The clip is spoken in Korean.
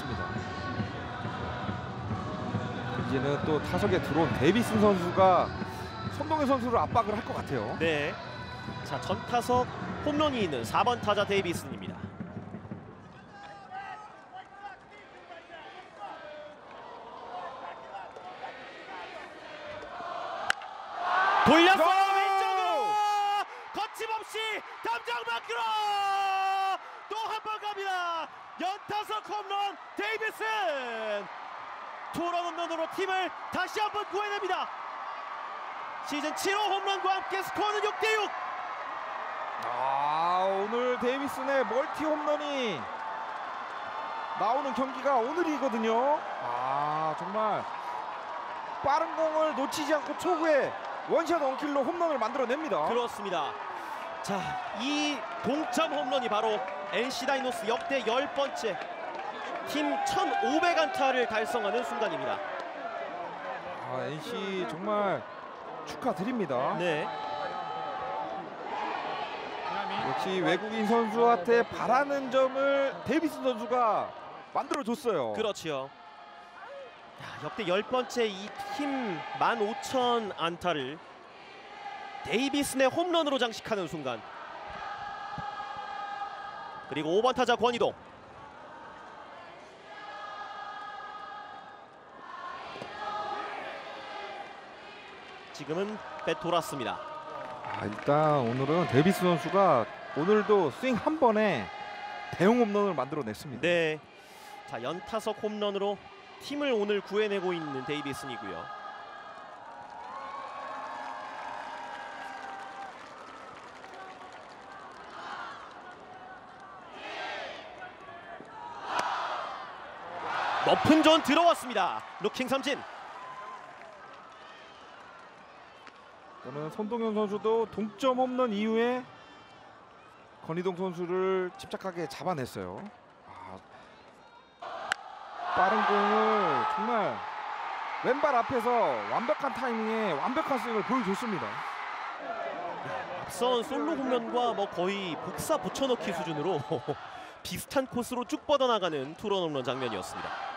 있습니다. 이제는 또 타석에 들어온 데이비슨 선수가 손동현 선수를 압박을 할 것 같아요. 네. 자, 전타석 홈런이 있는 4번 타자 데이비슨입니다. 돌렸어요. 왼쪽으로 거침없이 담장 밖으로 또 한 번 갑니다. 연타석 홈런 데이비슨. 투런 홈런으로 팀을 다시 한번 구해냅니다. 시즌 7호 홈런과 함께 스코어는 6대6. 오늘 데이비슨의 멀티 홈런이 나오는 경기가 오늘이거든요. 정말 빠른 공을 놓치지 않고 초구에 원샷 원킬로 홈런을 만들어냅니다. 그렇습니다. 자, 이 동점 홈런이 바로 NC 다이노스 역대 10번째 팀 1500안타를 달성하는 순간입니다. NC 정말 축하드립니다. 네. 역시 외국인 선수한테 바라는 점을 데이비슨 선수가 만들어줬어요. 그렇지요. 역대 10번째 이 팀 15,000안타를 데이비슨의 홈런으로 장식하는 순간. 그리고 5번 타자 권희동. 지금은 배 돌았습니다. 일단 오늘은 데이비슨 선수가 오늘도 스윙 한 번에 대형 홈런을 만들어냈습니다. 네. 자, 연타석 홈런으로 팀을 오늘 구해내고 있는 데이비슨이고요. 높은 존 들어왔습니다. 루킹 삼진. 저는 손동현 선수도 동점 홈런 이후에 권희동 선수를 침착하게 잡아냈어요. 빠른 공을 정말 왼발 앞에서 완벽한 타이밍에 완벽한 스윙을 보여줬습니다. 앞선 솔로 홈런과 거의 복사 붙여넣기 수준으로 비슷한 코스로 쭉 뻗어나가는 투런 홈런 장면이었습니다.